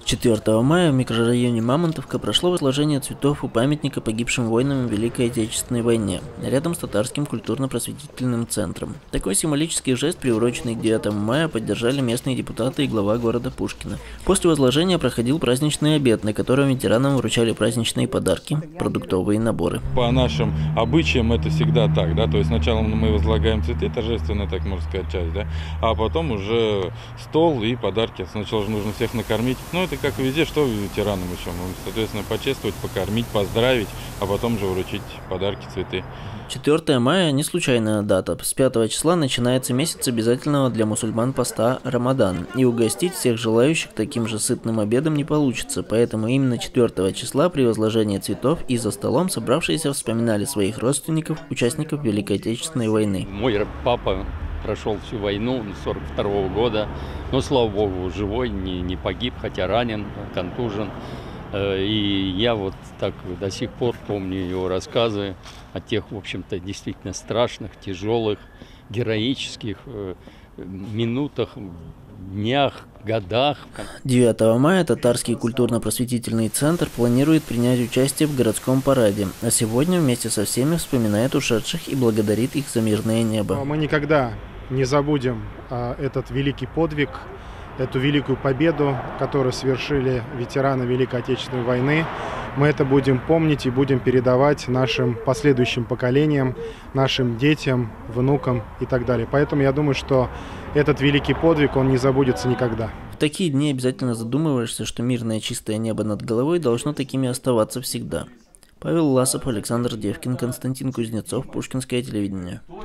4 мая в микрорайоне Мамонтовка прошло возложение цветов у памятника погибшим воинам в Великой Отечественной войне, рядом с Татарским культурно-просветительным центром. Такой символический жест, приуроченный к 9 мая, поддержали местные депутаты и глава города Пушкина. После возложения проходил праздничный обед, на котором ветеранам вручали праздничные подарки, продуктовые наборы. По нашим обычаям это всегда так, да, то есть сначала мы возлагаем цветы, торжественно, так можно сказать, часть, да, а потом уже стол и подарки. Сначала же нужно всех накормить. Ну, это как везде, что ветеранам еще. Ну, соответственно, почествовать, покормить, поздравить, а потом же вручить подарки, цветы. 4 мая не случайная дата. С 5 числа начинается месяц обязательного для мусульман поста Рамадан. И угостить всех желающих таким же сытным обедом не получится. Поэтому именно 4 числа при возложении цветов и за столом собравшиеся вспоминали своих родственников, участников Великой Отечественной войны. Мой папа прошел всю войну 42-го года, но, слава богу, живой, не погиб, хотя ранен, контужен. И я вот так до сих пор помню его рассказы о тех, в общем-то, действительно страшных, тяжелых, героических минутах, днях, годах. 9 мая Татарский культурно-просветительный центр планирует принять участие в городском параде, а сегодня вместе со всеми вспоминает ушедших и благодарит их за мирное небо. Мы никогда не забудем этот великий подвиг, эту великую победу, которую совершили ветераны Великой Отечественной войны. Мы это будем помнить и будем передавать нашим последующим поколениям, нашим детям, внукам и так далее. Поэтому я думаю, что этот великий подвиг, он не забудется никогда. В такие дни обязательно задумываешься, что мирное чистое небо над головой должно такими оставаться всегда. Павел Ласов, Александр Девкин, Константин Кузнецов, Пушкинское телевидение.